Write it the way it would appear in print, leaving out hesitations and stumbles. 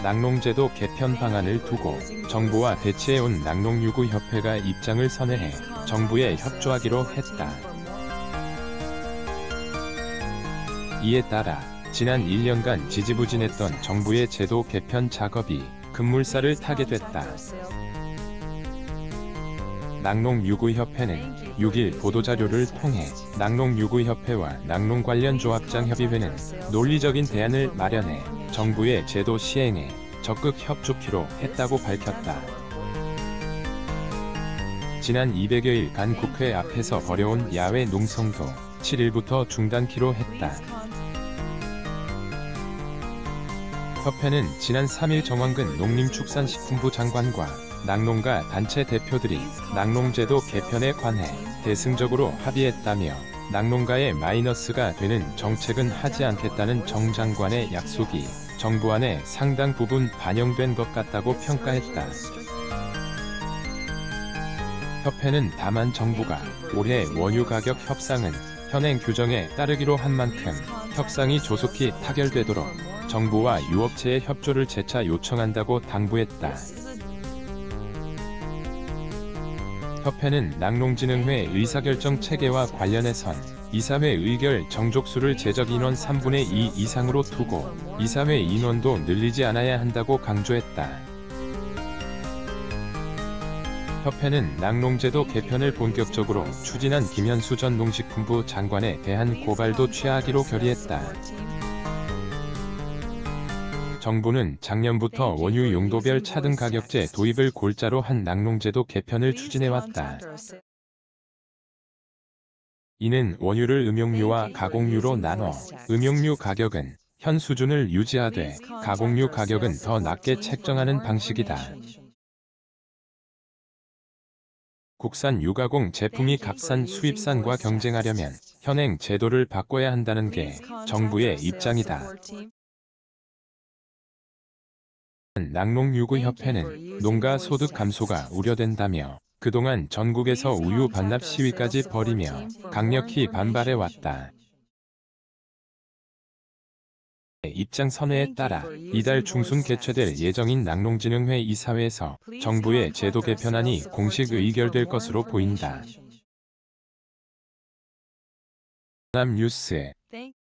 낙농제도 개편 방안을 두고 정부와 대치해온 낙농유구협회가 입장을 선회해 정부에 협조하기로 했다. 이에 따라 지난 1년간 지지부진했던 정부의 제도 개편 작업이 급물살을 타게 됐다. 낙농유구협회는 6일 보도자료를 통해 낙농유구협회와 낙농관련조합장협의회는 논리적인 대안을 마련해 정부의 제도 시행에 적극 협조키로 했다고 밝혔다. 지난 200여일간 국회 앞에서 벌여온 야외 농성도 7일부터 중단키로 했다. 협회는 지난 3일 정황근 농림축산식품부 장관과 낙농가 단체 대표들이 낙농제도 개편에 관해 대승적으로 합의했다며 낙농가의 마이너스가 되는 정책은 하지 않겠다는 정 장관의 약속이 정부 안에 상당 부분 반영된 것 같다고 평가했다. 협회는 다만 정부가 올해 원유 가격 협상은 현행 규정에 따르기로 한 만큼 협상이 조속히 타결되도록 정부와 유업체의 협조를 재차 요청한다고 당부했다. 협회는 낙농진흥회 의사결정 체계와 관련해선 이사회 의결 정족수를 제적 인원 3분의 2 이상으로 두고 이사회 인원도 늘리지 않아야 한다고 강조했다. 협회는 낙농제도 개편을 본격적으로 추진한 김현수 전 농식품부 장관에 대한 고발도 취하하기로 결의했다. 정부는 작년부터 원유 용도별 차등 가격제 도입을 골자로 한 낙농제도 개편을 추진해왔다. 이는 원유를 음용유와 가공유로 나눠 음용유 가격은 현 수준을 유지하되 가공유 가격은 더 낮게 책정하는 방식이다. 국산 유가공 제품이 값싼 수입산과 경쟁하려면 현행 제도를 바꿔야 한다는 게 정부의 입장이다. 낙농유구협회는 농가 소득 감소가 우려된다며 그동안 전국에서 우유 반납 시위까지 벌이며 강력히 반발해왔다. 입장 선회에 따라 이달 중순 개최될 예정인 낙농진흥회 이사회에서 정부의 제도 개편안이 공식 의결될 것으로 보인다. 남뉴스